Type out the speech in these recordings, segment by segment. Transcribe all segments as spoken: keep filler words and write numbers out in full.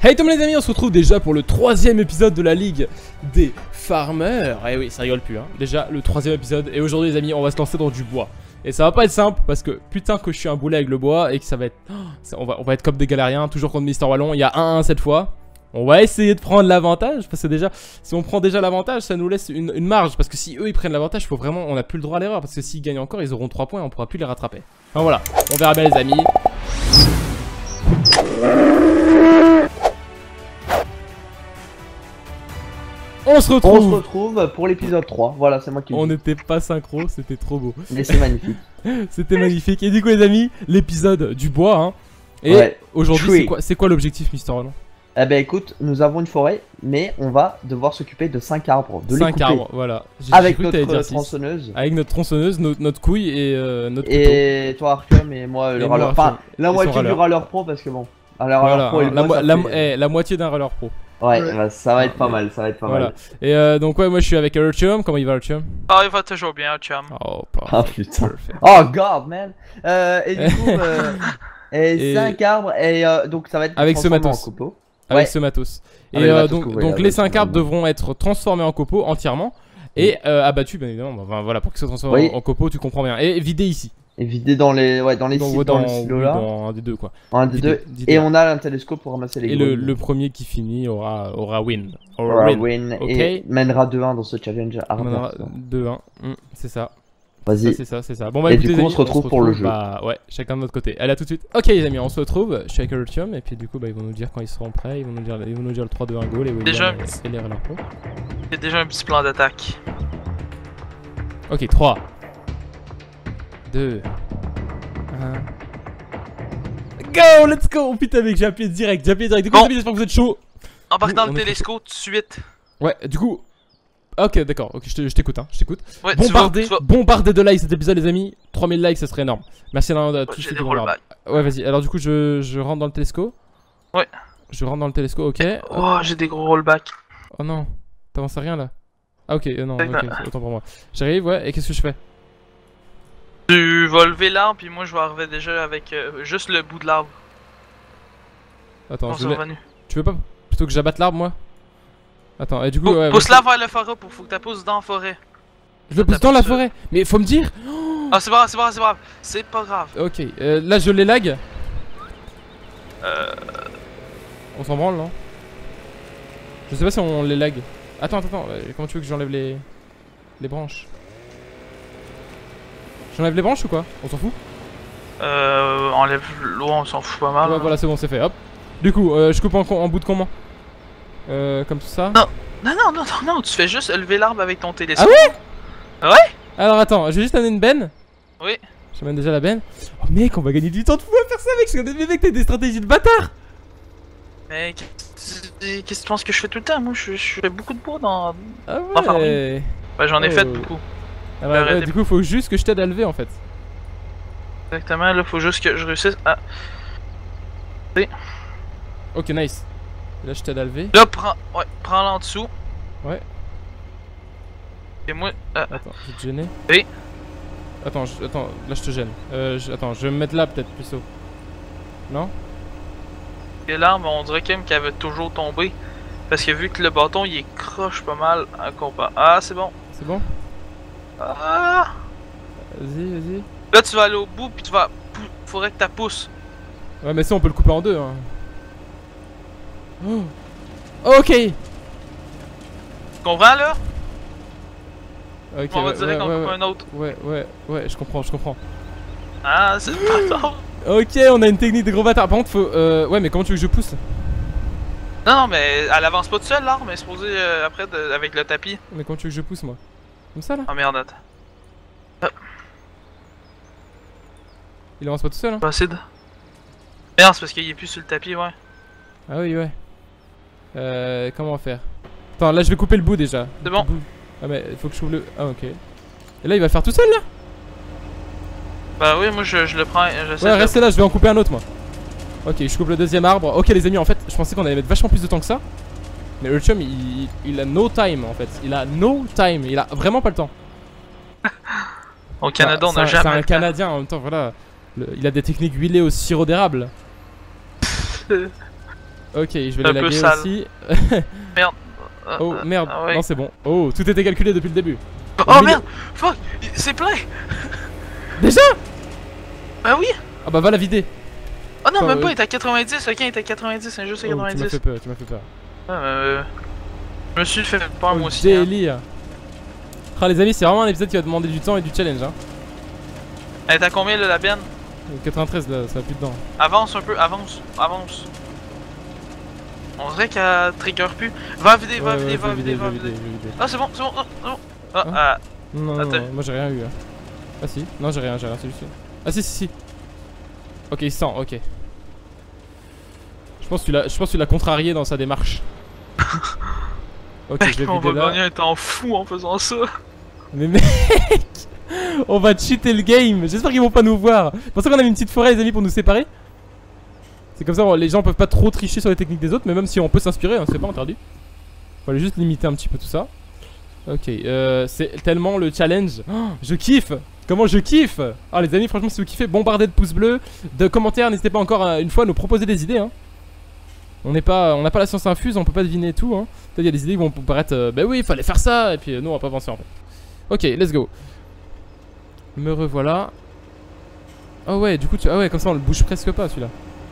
Hey tout le monde les amis, on se retrouve déjà pour le troisième épisode de la Ligue des Farmers. Eh oui, ça rigole plus hein. Déjà le troisième épisode. Et aujourd'hui les amis, on va se lancer dans du bois. Et ça va pas être simple parce que putain que je suis un boulet avec le bois. Et que ça va être... Ça, on, va, on va être comme des galériens, toujours contre Mister Wallon. Il y a un un cette fois. On va essayer de prendre l'avantage. Parce que déjà, si on prend déjà l'avantage, ça nous laisse une, une marge. Parce que si eux ils prennent l'avantage, faut vraiment... On n'a plus le droit à l'erreur. Parce que s'ils gagnent encore, ils auront trois points et on pourra plus les rattraper. Enfin voilà, on verra bien les amis. On se retrouve. On se retrouve pour l'épisode trois. Voilà, c'est moi qui le On dis. n'était pas synchro, c'était trop beau. Mais c'est magnifique. C'était magnifique. Et du coup les amis, l'épisode du bois hein. Et Ouais. aujourd'hui Tree. c'est quoi, c'est quoi l'objectif Mister Wallon? Eh ben écoute, nous avons une forêt, mais on va devoir s'occuper de cinq arbres, de les cinq couper. arbres, voilà. J'ai Avec cru que t'allais notre dire six. tronçonneuse. Avec notre tronçonneuse, no- notre couille et euh, notre couteau. Et toi Arkham et moi Et le moi, râleur. Arkham. Enfin, la Et son moitié du râleur. râleur pro parce que bon. Alors Voilà, râleur pro et hein, le la, bois, mo- ça la, fait- eh, la moitié d'un roller pro. Ouais, bah, ça va être pas mal, ça va être pas Voilà. mal. Et euh, donc ouais, moi je suis avec Artyom. Comment il va Artyom? Ah, il va toujours bien, chum. Oh, Ah parfait. putain. Perfect. Oh god man. Euh, et du coup, euh, et Et- cinq arbres et euh, donc ça va être Avec ce transformé matos. en copeaux. Avec Ouais. ce matos. Et Avec le euh, matos donc, que vous voyez donc là, les ouais, cinq c'est arbres vraiment- devront être transformés en copeaux entièrement. Et euh, abattus bien évidemment. Enfin, voilà, pour qu'ils soient transformés Oui. en copeaux, tu comprends bien. Et vidés ici. Et vider dans les ouais dans les Donc, sites, dans, dans, le oui, silo là. dans un des deux quoi. Un des Vidé- deux. vidé. Et on a un télescope pour ramasser les Et le, grenouilles. le premier qui finit aura, aura win. Aura Aura win. win Ok. et mènera deux un dans ce challenge On en arbre. aura deux un. Hum, c'est ça. Ça, Vas-y. C'est ça, c'est ça. Bon bah Et écoutez, du coup, les on amis, se retrouve pour le jeu. Bah ouais, chacun de notre côté. Allez à tout de suite. Ok les amis, on se retrouve. Je suis avec Artyom et puis du coup bah ils vont nous dire quand ils seront prêts. Ils vont nous dire, ils vont nous dire le trois deux un goal et William Déjà, et, et les Roller Pro. J'ai déjà un petit plan d'attaque. Ok, trois deux un. Go, let's go. Oh, putain mec, j'ai appuyé direct, j'ai appuyé direct. Du coup Bon. les amis, j'espère que vous êtes chaud. Embarque Nous, dans on le est télescope tout de suite. Ouais, du coup. Ok, d'accord, ok, je te- je t'écoute, hein, je t'écoute. Ouais, tu vas, Bombardez, tu vas... bombardez de likes cet épisode, les amis. trois mille likes, ça serait énorme. Merci à, à Ouais, tous j'ai ceux des qui vont regarder. rollbacks. Ouais, vas-y. Alors, du coup, je, je rentre dans le télescope. Ouais. Je rentre dans le télescope, ok. Oh, j'ai des gros rollbacks. Oh non, t'avances à rien là. Ah, ok, euh, non, ok, D'accord. autant pour moi. J'arrive, ouais, et qu'est-ce que je fais? Tu vas lever l'arbre, puis moi je vais arriver déjà avec euh, juste le bout de l'arbre. Attends, On je s'est mets- revenu. tu veux pas plutôt que j'abatte l'arbre, moi? Attends, et du coup, Pou- ouais. Pousse-la vas-y. vers la forêt, pour faut que tu pousses dans la forêt. Je le pousse dans la pousse- forêt. Mais faut me dire. Ah, c'est pas grave, c'est pas grave, c'est pas grave. C'est pas grave. Ok, euh, là je les lag. Euh. On s'en branle, non? Je sais pas si on les lag. Attends, attends, attends, euh, comment tu veux que j'enlève les... les branches? J'enlève les branches ou quoi? On s'en fout? Euh. Enlève l'eau, on s'en fout pas mal. Ouais, voilà, c'est bon, c'est fait, hop. Du coup, euh, je coupe en, en bout de comment? Euh, comme ça? Non. Non, non, non, non, non, tu fais juste lever l'arbre avec ton Ah télescope. ouais? Ouais? Alors attends, je vais juste amener une benne. Oui. J'amène déjà la benne. Oh mec, on va gagner du temps de fou à faire ça mec, je suis des mecs, t'as des stratégies de bâtard. Mais qu'est-ce qu'est-ce que tu penses que je fais tout le temps? Moi, je, je fais beaucoup de bois dans. Ah Enfin, ouais. Ouais, j'en ai Oh. fait beaucoup. Ah bah, ouais, Arrêtez. du coup, faut juste que je t'aide à lever en fait. Exactement, là, faut juste que je réussisse à. Ok, nice. Et là, je t'aide à lever. Là, prends. Ouais, prends-la en dessous. Ouais. Et moi. euh, Attends, je vais te gêner. Oui. Attends, je- attends, là je te gêne. Euh, je- attends, je vais me mettre là peut-être plus haut. Non? et l'arbre, on dirait quand même qu'elle veut toujours tomber. Parce que vu que le bâton il est croche pas mal à compas. Ah, c'est bon. C'est bon? Ah! Vas-y, vas-y. Là, tu vas aller au bout, puis tu vas. pou- Faudrait que tu pousses. Ouais, mais ça, on peut le couper en deux. Hein. Oh. Ok! Tu comprends là? Ok, On va ouais, direct ouais, en ouais, couper ouais, un autre. ouais, ouais, ouais, je comprends, je comprends. Ah, c'est pas tard. Ok, on a une technique de gros bâtard. Par contre, faut. Euh, ouais, mais comment tu veux que je pousse? Non, non, mais elle avance pas toute seule l'arbre, mais c'est supposé euh, après de- avec le tapis. Mais comment tu veux que je pousse, moi? Comme ça, là? Ah merde, attends. Il avance pas tout seul, hein? Pas assez de. Merde, c'est parce qu'il est plus sur le tapis, ouais. Ah oui, ouais. Euh, comment faire? Attends, là, je vais couper le bout déjà. C'est Le bon. bout. Ah, mais il faut que je trouve le. Ah, ok. Et là, il va le faire tout seul, là? Bah oui, moi je, je le prends, j'essaie Ouais, de... restez là, je vais en couper un autre, moi. Ok, je coupe le deuxième arbre. Ok, les amis, en fait, je pensais qu'on allait mettre vachement plus de temps que ça. Mais Artyom, il, il a no time, en fait. Il a no time. Il a vraiment pas le temps. Au Canada, on C'est a un- jamais C'est un le temps. Canadien, en même temps, voilà. Le- il a des techniques huilées au sirop d'érable. Ok, je vais un les peu laguer sale. aussi. Merde. Oh merde, Ah ouais. non c'est bon. Oh, tout était calculé depuis le début. Oh Au milieu- merde. Fuck. C'est plein. Déjà? Bah oui. Ah bah va la vider. Oh non, Enfin, même euh, pas, il est à quatre-vingt-dix. Ok, il est à quatre-vingt-dix, c'est juste à Oh, tu m'as quatre-vingt-dix. fait peur, tu m'as fait peur. Ouais, euh, je me suis fait peur Oh, moi aussi. Hein. délire. Ah les amis, c'est vraiment un épisode qui va demander du temps et du challenge hein. Elle est à combien là, la benne? quatre-vingt-treize là, ça va plus dedans. Avance un peu, avance, avance. On dirait qu'elle trigger plus. Va vider, va Ouais, vider, ouais, va je vais vider, vider, va je vais vider. vider, je vais vider. Ah, c'est bon, c'est bon, ah, c'est bon. Ah, Hein ah. Non, non, Attends. non, moi j'ai rien eu hein. Ah si, non j'ai rien, j'ai rien, c'est juste... Ah si, si, si. Ok, il sent, ok. Je pense que tu l'as, je pense que tu l'as contrarié dans sa démarche. Ok, je vais on vider va là. gagner un temps fou en faisant ça. Mais mec, on va cheater le game. J'espère qu'ils vont pas nous voir. Vous pensez qu'on a mis une petite forêt les amis pour nous séparer? C'est comme ça, les gens peuvent pas trop tricher sur les techniques des autres, mais même si on peut s'inspirer, hein, c'est pas interdit. Faut aller juste limiter un petit peu tout ça. Ok, euh, c'est tellement le challenge. Oh, je kiffe. Comment je kiffe. Ah les amis, franchement si vous kiffez, bombardez de pouces bleus, de commentaires, n'hésitez pas encore euh, une fois à nous proposer des idées hein. On n'est pas, on n'a pas la science infuse, on peut pas deviner tout hein. Peut-être il y a des idées qui vont paraître, euh, bah oui il fallait faire ça, et puis euh, nous on va pas avancer en fait. Ok, let's go. Me revoilà. Ah ouais, du coup tu... Ah ouais, comme ça on le bouge presque pas celui-là.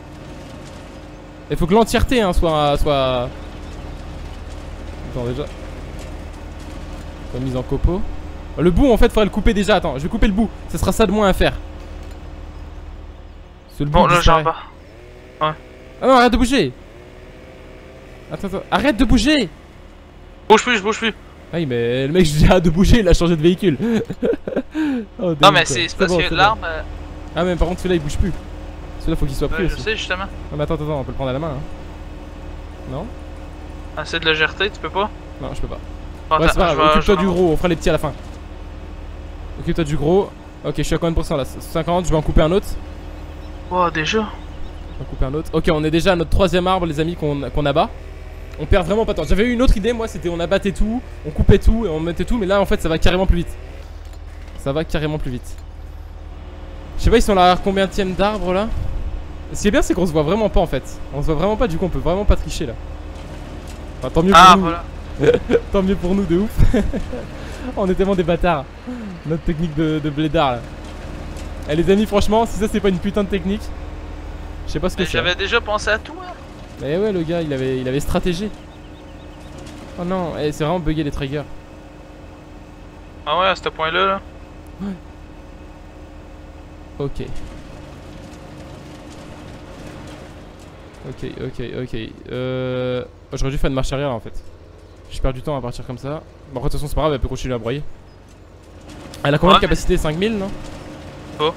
Il faut que l'entièreté hein, soit, soit... Attends déjà. Soit mise en copeaux. Le bout en fait faudrait le couper déjà, attends, je vais couper le bout, ça sera ça de moins à faire. Ce, le bout Bon, là, j'en disparaît. bats. Ouais. Ah non, arrête de bouger. Attends, attends, arrête de bouger. Bouge plus, je bouge plus. Ah oui mais le mec je dis arrête de bouger, il a changé de véhicule. Oh, Non, dégoût, mais quoi. c'est c'est parce bon, que c'est bon. l'arme. euh, Ah mais par contre celui-là il bouge plus. Celui-là faut qu'il soit pris ouais, je aussi. sais justement. Ah mais attends, attends, on peut le prendre à la main hein. Non? Essaie de le gerter, tu peux pas? Non je peux pas. Bon, Ouais c'est attends, pas je grave, vais- occupe-toi je du vais- gros, on fera les petits à la fin. Occupe-toi du gros. Ok je suis à combien de pourcents là? cinquante, je vais en couper un autre. Oh, déjà? Je vais en couper un autre. Ok on est déjà à notre troisième arbre les amis qu'on qu'on abat. On perd vraiment pas de temps. J'avais eu une autre idée moi, c'était on abattait tout, on coupait tout et on mettait tout, mais là en fait ça va carrément plus vite. Ça va carrément plus vite. Je sais pas ils sont là à combien tième d'arbres là. Ce qui est bien c'est qu'on se voit vraiment pas en fait. On se voit vraiment pas, du coup on peut vraiment pas tricher là. Enfin, tant mieux pour Ah, nous. voilà. Tant mieux pour nous de ouf. On est tellement des bâtards. Notre technique de, de blédard là. Eh les amis franchement si ça c'est pas une putain de technique, je sais pas ce que Mais c'est. j'avais déjà pensé à tout, hein. Mais ouais le gars il avait, il avait stratégé. Oh non, eh, c'est vraiment bugué les triggers. Ah ouais, à ce point-là, là. Ok. Ok, ok, ok. Euh... J'aurais dû faire une marche arrière en fait. Je perds du temps à partir comme ça. Bon, après, de toute façon, c'est pas grave, elle peut continuer à broyer. Elle a combien Ouais, de capacité? cinq mille, non? Oh.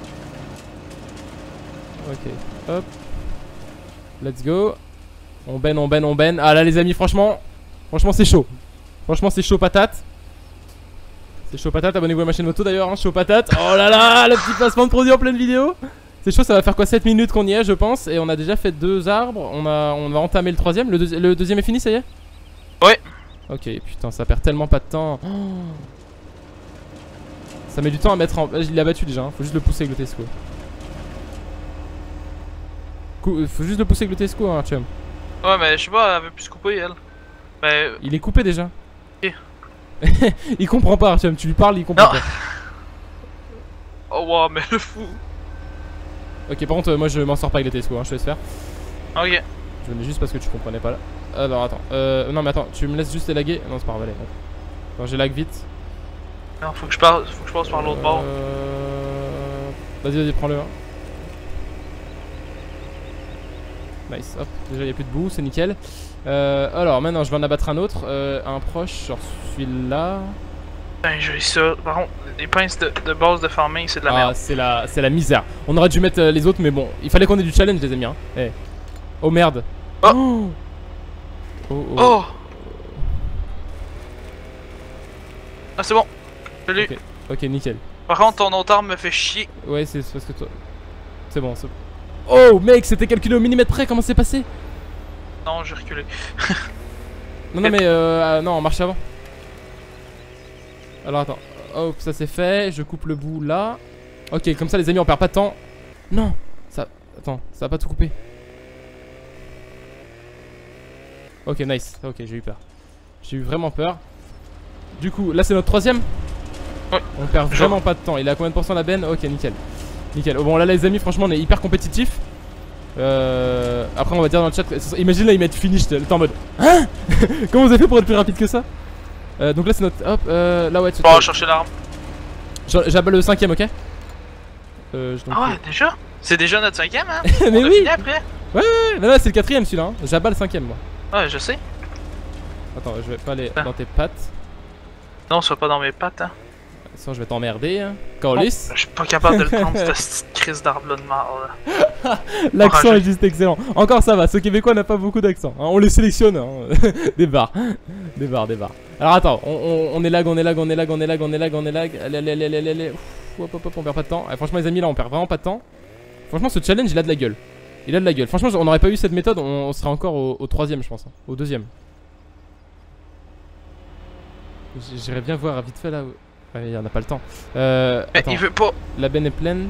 Ok, hop. Let's go. On benne, on benne, on benne. Ah là, les amis, franchement, franchement, c'est chaud. Franchement, c'est chaud patate. C'est chaud patate. Abonnez-vous à ma chaîne moto d'ailleurs, hein, chaud patate. Oh là là, le petit placement de produit en pleine vidéo. C'est chaud, ça va faire quoi, sept minutes qu'on y est, je pense. Et on a déjà fait deux arbres. On, a, on va entamer le troisième. Le, deuxi- le deuxième est fini, ça y est? Ouais. Ok, putain, ça perd tellement pas de temps. Oh. Ça met du temps à mettre en. Il l'a battu déjà, hein. Faut juste le pousser avec le Tesco. Cou- Faut juste le pousser avec le Tesco, hein, chum. Ouais, mais je sais pas, elle veut plus se couper, elle. Mais. Il est coupé déjà. Ok. Il comprend pas, chum. Tu lui parles, il comprend Non. pas. Oh, wow, mais le fou. Ok, par contre, euh, moi je m'en sors pas avec les Tesco, hein, je te laisse faire. Ok. Je venais juste parce que tu comprenais pas là. Alors attends, euh, non mais attends, tu me laisses juste élaguer. Non, c'est pas grave, allez. Attends, j'élague vite. Non, faut que je passe, faut que je passe par l'autre bord. Euh... Vas-y, vas-y, prends-le. Hein. Nice, hop, déjà il n'y a plus de boue, c'est nickel. Euh, alors maintenant je vais en abattre un autre, euh, un proche, genre celui-là. Putain, j'ai ça. Par contre, les pinces de, de base de farming, c'est de la Ah, merde. c'est la, c'est la misère. On aurait dû mettre euh, les autres, mais bon, il fallait qu'on ait du challenge, les amis. Hein. Eh. Oh merde. Oh. Oh. Oh, oh. Oh! Ah, c'est bon. Je l'ai. Ok, ok, nickel. Par contre, ton autre arme me fait chier. Ouais, c'est parce que toi. C'est bon, c'est bon. Oh mec, c'était calculé au millimètre près, comment c'est passé? Non, j'ai reculé. Non, non, mais euh, non, on marche avant. Alors attends, hop, ça c'est fait. Je coupe le bout là. Ok, comme ça, les amis, on perd pas de temps. Non, ça. Attends, ça va pas tout couper. Ok, nice. Ok, j'ai eu peur. J'ai eu vraiment peur. Du coup, là c'est notre troisième. Ouais. On perd vraiment pas de temps. Il est à combien de pourcents la benne? Ok, nickel. Nickel. Oh, bon, là les amis, franchement, on est hyper compétitif. Euh... Après, on va dire dans le chat. Imagine là, ils mettent finish. T'es en mode. Hein? Comment vous avez fait pour être plus rapide que ça? euh, Donc là, c'est notre. Hop, euh, là, ouais. On va chercher l'arme. J'abat le cinquième, ok? euh, Ah ouais, déjà? C'est déjà notre cinquième, hein? Mais on a oui! fini après? Ouais, ouais, ouais. Mais là, c'est le quatrième celui-là. Hein. J'abats le cinquième, moi. Ouais, je sais. Attends, je vais pas aller Ah. dans tes pattes. Non, sois pas dans mes pattes, hein. Sinon, je vais t'emmerder. Hein. Corlys. Je suis pas capable de le prendre, cette petite crise d'arbre là de marde. L'accent Enragé. est juste excellent. Encore ça va, ce québécois n'a pas beaucoup d'accent. Hein. On les sélectionne. Hein. Des barres. Des barres, des barres. Alors attends, on, on, on est lag, on est lag, on est lag, on est lag, on est lag, on est lag. Allez, allez, allez, allez, allez. Ouf, hop, hop, hop, on perd pas de temps. Ah, franchement, les amis, là, on perd vraiment pas de temps. Franchement, ce challenge, il a de la gueule. Il a de la gueule. Franchement, on n'aurait pas eu cette méthode, on, on serait encore au, au troisième, je pense. Hein. Au deuxième. J'irais bien voir vite fait là. Ouais, il y en a pas le temps. Euh, Mais attends. il veut pas. La benne est pleine.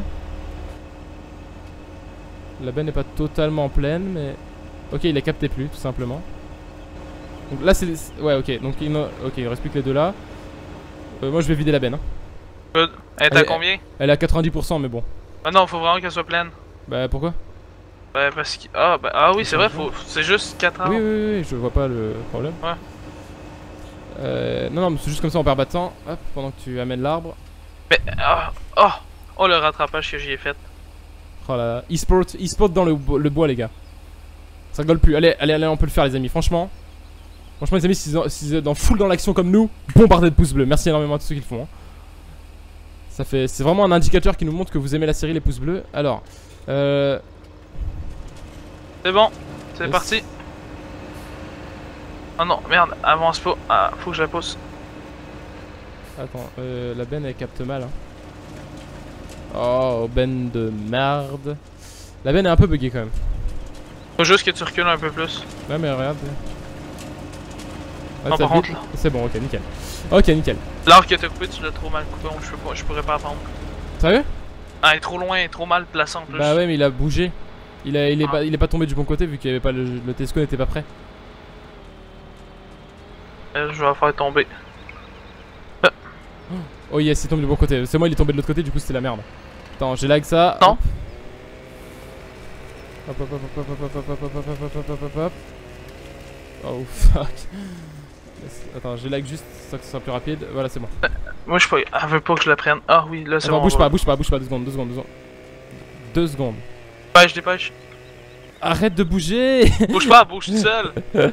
La benne n'est pas totalement pleine, mais. Ok, il a capté plus, tout simplement. Donc là, c'est. Ouais, ok. Donc il, me... ok, il reste plus que les deux là. Euh, moi, je vais vider la benne. Hein. Good. Elle est Elle à est- combien? Elle est à quatre-vingt-dix pour cent, mais bon. Ah non, faut vraiment qu'elle soit pleine. Bah, pourquoi? Bah, parce que. Ah, bah, ah oui, c'est vrai, faut... c'est juste quatre ans. Oui, oui, oui, oui, je vois pas le problème. Ouais. Euh, non, non, mais c'est juste comme ça, on perd pas de temps. Hop, pendant que tu amènes l'arbre. Mais. Ah, oh, oh, le rattrapage que j'y ai fait. Oh là là. E-sport, e-sport dans le, bo- le bois, les gars. Ça rigole plus. Allez, allez, allez, on peut le faire, les amis. Franchement. Franchement, les amis, si vous êtes dans full dans l'action comme nous, bombardez de pouces bleus. Merci énormément à tous ceux qui le font. Hein. Ça fait, c'est vraiment un indicateur qui nous montre que vous aimez la série, les pouces bleus. Alors, euh, C'est bon, c'est Yes. parti. Oh non, merde, avance pas. Ah, faut que je la pousse. attends, euh, la benne elle capte mal. Hein. Oh, benne de merde. La benne est un peu buggée quand même. Faut juste que tu recules un peu plus. Ouais, mais regarde. Ouais, Non, ça par vite. contre, là. C'est bon, ok, nickel. Ok, nickel. L'arbre que t'as coupé, tu l'as trop mal coupé, donc je, peux pas, je pourrais pas attendre. Sérieux? Ah, il est trop loin, il est trop mal placé en plus. Bah ouais, mais il a bougé. Il, a, il, est Ah. pas, il est pas tombé du bon côté vu qu'il y avait pas le, le Tesco n'était pas prêt. Euh, je vais la faire tomber. Oh yes, il tombe du bon côté. C'est moi, il est tombé de l'autre côté, du coup c'était la merde. Attends, j'ai lag ça. Non. Hop hop hop hop hop hop hop hop hop hop hop hop hop hop hop. Oh fuck. Attends, j'ai lag juste ça que ce soit plus rapide. Voilà, c'est bon. Moi, je peux. Elle veut pas que je la prenne. Ah oui, là c'est Attends, bon. bouge on pas, va. bouge pas, bouge pas, deux secondes, deux secondes, deux secondes. Deux secondes. Dépêche, dépêche. Arrête de bouger. Bouge pas, bouge tout seul.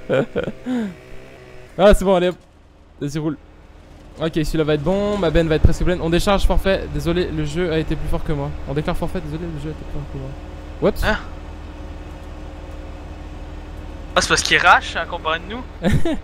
Ah, c'est bon, allez hop. Vas-y, roule. Ok, celui-là va être bon, ma benne va être presque pleine. On décharge forfait. Désolé, le jeu a été plus fort que moi. On déclare forfait, désolé, le jeu a été plus fort que moi. What? Hein? Ah, c'est parce qu'il rache en comparé de nous.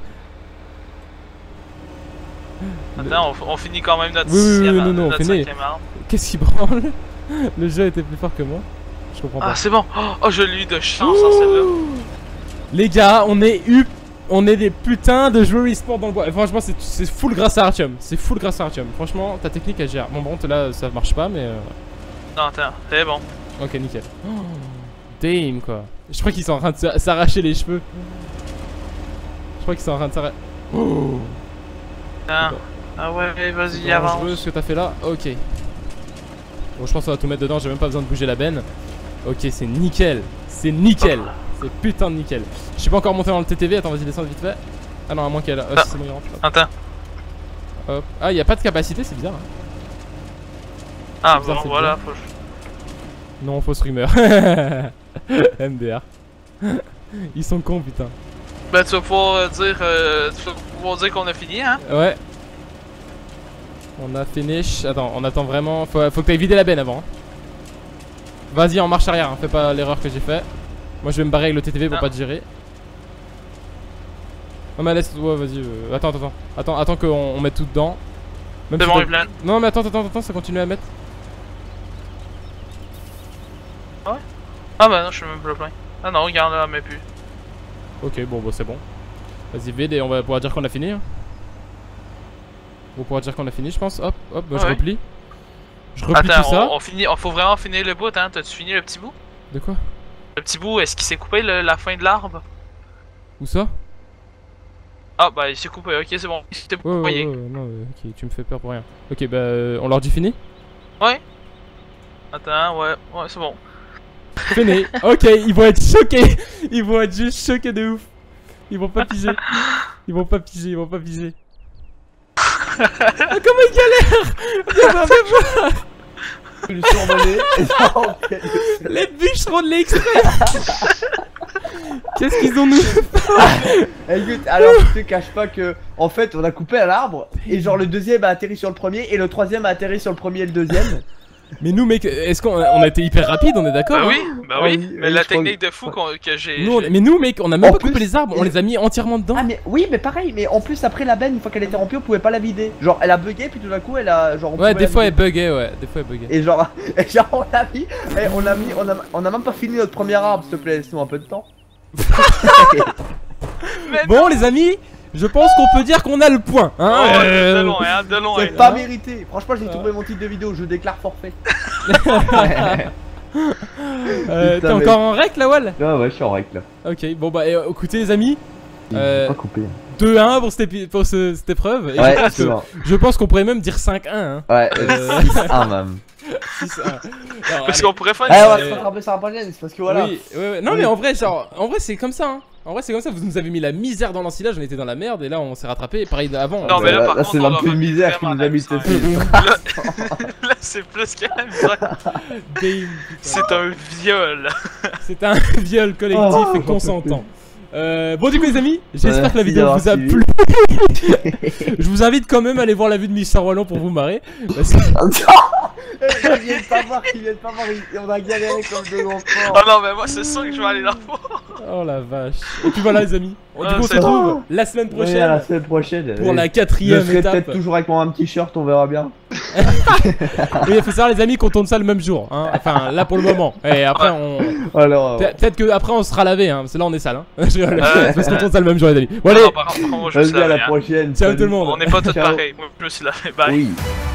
Attends, on, on finit quand même notre Oui, oui, oui, sixième non, arme, non, on notre finit. cinquième arme. Qu'est-ce qui branle? Le jeu a été plus fort que moi. Je comprends pas. Ah, c'est bon. Oh, oh, je l'ai eu de chance en celle-là. Les gars, on est eu. On est des putains de joueurs e-sport dans le bois. Et franchement, c'est- c'est full grâce à Artyom. C'est full grâce à Artyom. Franchement, ta technique elle gère. Bon, bon, là ça marche pas, mais. Euh... Non, attends, c'est bon. Ok, nickel. Oh, damn quoi. Je crois qu'ils sont en train de se- s'arracher les cheveux. Je crois qu'ils sont en train de s'arracher. Oh, Attends. Ah ouais, vas-y, c'est dangereux avance. ce que t'as fait là. Ok. Bon, je pense qu'on va tout mettre dedans. J'ai même pas besoin de bouger la benne. Ok, c'est nickel. C'est nickel. C'est putain de nickel. Je suis pas encore monté dans le T T V. Attends, vas-y, descends vite fait. Ah non, à moins qu'elle. Oh, Ah. c'est bon, il rentre. Hop. Attends. Hop. Ah, y a pas de capacité, c'est bizarre. Hein. Ah C'est bizarre, bon, c'est voilà. bizarre. Faut... que Non, fausse rumeur. M D R. Ils sont cons, putain. je- Ben, tu vas pouvoir euh, dire, euh, tu vas pouvoir dire qu'on a fini, hein. Ouais. On a finish. Attends, on attend vraiment. Faut, faut que t'ailles vider la benne avant. hein. Vas-y, en marche arrière. Hein. Fais pas l'erreur que j'ai fait. Moi, je vais me barrer avec le T T V pour Ah. pas te gérer. Non, mais laisse. Ouais, vas-y. euh, Attends, attends, attends. Attends, attends qu'on on mette tout dedans. Même C'est si bon, t'as- il est plein. Non, mais attends, attends, attends, ça continue à mettre. Ah bah non, je suis même pas plein. Ah non, regarde là, mais plus. Ok, bon, bah, c'est bon. Vas-y, vide et on va pouvoir dire qu'on a fini. hein. On va pouvoir dire qu'on a fini, je pense. Hop, hop, bah, je Ouais. replie. Je replie Attends, tout ça. on, on finit, on faut vraiment finir le bout, hein. T'as-tu fini le petit bout? De quoi? Le petit bout, est-ce qu'il s'est coupé le- la fin de l'arbre? Où ça? Ah bah il s'est coupé, ok c'est bon, il s'était Ouais, ouais, broyé. ouais, ouais, non, euh, ok, tu me fais peur pour rien. Ok, bah, euh, on leur dit fini? Ouais. Attends, ouais, ouais, c'est bon. Fini. Ok, ils vont être choqués. Ils vont être juste choqués de ouf. Ils vont pas piger. Ils vont pas piger, ils vont pas piger. Ah, comment ils galèrent! Viens voir, viens voir. Je lui survolé. Les bûcherons de l'extrême. Qu'est-ce qu'ils ont nous? Écoute, alors je te cache pas que en fait on a coupé un arbre et genre le deuxième a atterri sur le premier et le troisième a atterri sur le premier et le deuxième. Mais nous mec, est-ce qu'on a, on a été hyper rapide, on est d'accord? Bah hein oui, bah Ah oui, oui, mais oui, la je crois technique que- de fou qu'on- que j'ai... Nous, on- j'ai- mais nous mec, on a même En pas plus- coupé les arbres, on les a mis entièrement dedans. Ah mais oui mais pareil mais en plus après la benne une fois qu'elle était remplie on pouvait pas la vider. Genre elle a bugué puis tout d'un coup elle a genre on Ouais, pouvait des la fois elle vider. buguait, ouais, des fois elle buguait. Et genre, et genre on a mis, eh, on a mis, on a, on a même pas fini notre premier arbre s'il te plaît laisse-nous un peu de temps. Mais Bon les amis, je pense qu'on peut dire qu'on a le point. non, Hein, ouais, euh, de loin, hein, de loin. C'est hein. pas mérité. Franchement j'ai trouvé mon titre de vidéo, je déclare forfait. euh, Putain, T'es mais- encore en rec là, Wall? Ouais ouais je suis en règle là. Ok, bon bah euh, écoutez les amis, Euh, Pas coupé. deux un pour cette, épi- pour ce- cette épreuve. Et Ouais je pense c'est que- bon. je pense qu'on pourrait même dire cinq un. Hein. Ouais Euh, six un même. six un. Alors, Parce allez. qu'on pourrait faire Eh une... on va euh, se rattraper sur la prochaine c'est parce que voilà. Oui, ouais, ouais. Non Oui. mais en vrai, genre, en vrai c'est comme ça. Hein. En vrai c'est comme ça. Vous nous avez mis la misère dans l'ensilage, on était dans la merde et là on s'est rattrapé. Pareil d'avant. Non, hein. mais là, par là contre, c'est on un leur peu a de mis misère qui vraiment nous a mis la cette misère. Là, c'est plus qu'un misère. Damn, putain. C'est un viol. C'est un viol collectif Oh, et j'en peux consentant. Euh, bon du coup les amis, j'espère Merci que la vidéo d'avoir vous a suivi. plu. Je vous invite quand même à aller voir la vue de Mister Wallon pour vous marrer. Parce que... Ils viennent pas voir, ils viennent pas voir, ils- on a galéré comme deux enfants. Oh non, mais moi c'est sûr que je vais aller là. Oh la vache. Et puis voilà les amis. Du Ah, coup on se c'est retrouve la semaine Ouais, à la prochaine semaine prochaine. pour Oui. la Je quatrième serai étape. peut-être toujours avec mon même t-shirt, on verra bien. Oui, il faut savoir les amis qu'on tourne ça le même jour. Hein. Enfin là pour le moment. Et après on... Alors, Pe- Peut-être que après on sera lavé hein. Parce que là on est sale hein. Je rigole. Euh, Parce qu'on tourne ça le même jour les amis. Bon Non, allez. non, par contre, moi je me suis vas-y à lavé, la hein. prochaine. Ciao salut. tout le monde. On n'est pas tous Ciao. pareils. Moi je me suis lavé. Bye. Oui.